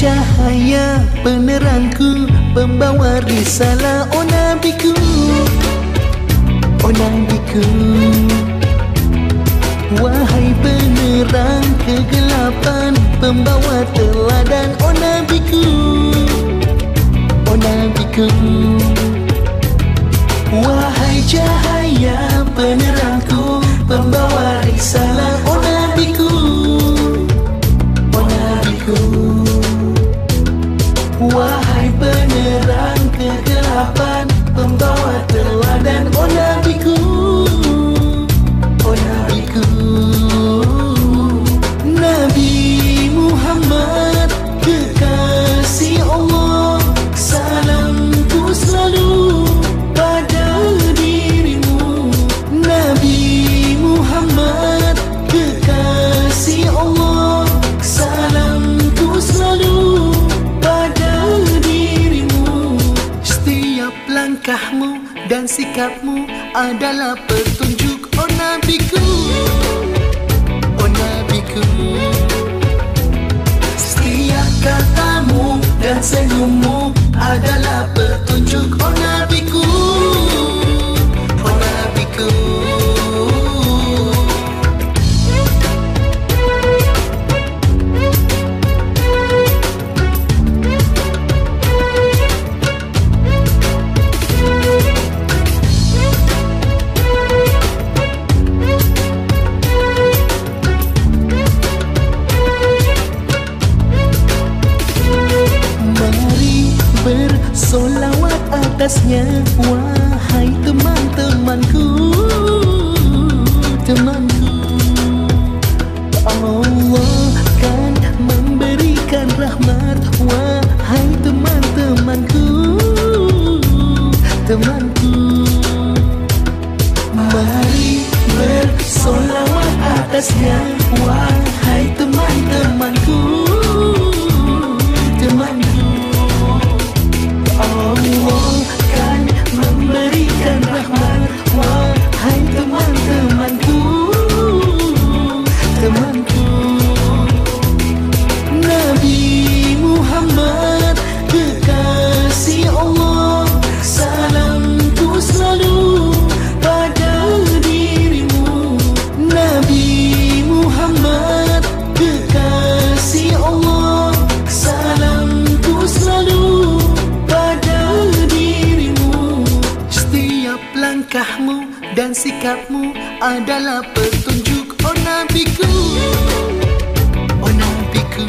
cahaya penerangku, pembawa risalah, oh nabiku, oh nabiku. Wahai penerang kegelapan, pembawa teladan, oh nabiku, oh nabiku. Wahai cahaya penerangku, pembawa risalah, oh nabiku, oh nabiku. Wahai penerang kegelapan, pembawa teladan, oh nabiku, oh nabiku. Nabi Muhammad, kekasih Allah, salamku selalu pada dirimu. Nabi Muhammad, kekasih Allah, salamku selalu pada dirimu. Setiap langkahmu dan sikapmu adalah petunjuk, oh nabiku, oh nabiku. Setiap katamu dan senyummu adalah petunjuk, oh nabiku, oh nabiku. Bersolawat atasnya, wahai teman-temanku, temanku. Allah kan memberikan rahmat, wahai teman-temanku, temanku. Mari bersolawat atasnya, wahai teman-temanku, temanku. Allah kan memberikan rahmat, wahai teman-temanku, temanku. Nabi Muhammad, kekasih Allah, salamku selalu pada dirimu. Nabi Muhammad, kekasih Allah, salamku selalu pada dirimu. Setiap langkahmu dan sikapmu adalah petunjuk, oh nabiku, oh nabiku.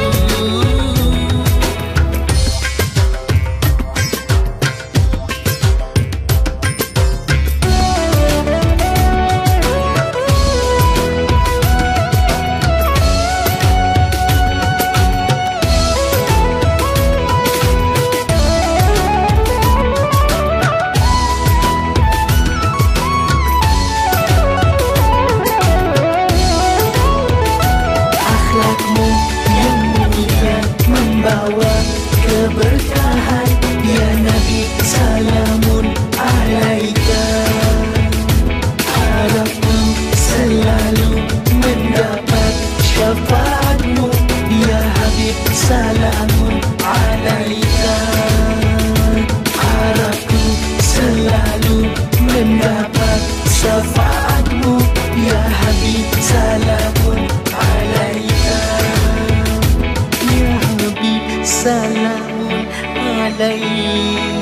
Membawa keberkahan, ya Nabi, salamun alaika. Harapku selalu mendapat syafaatmu, ya Habib, salamun alaika. Harapku selalu mendapat syafaatmu, ya Habib, salamun alaika. Salamun alaik.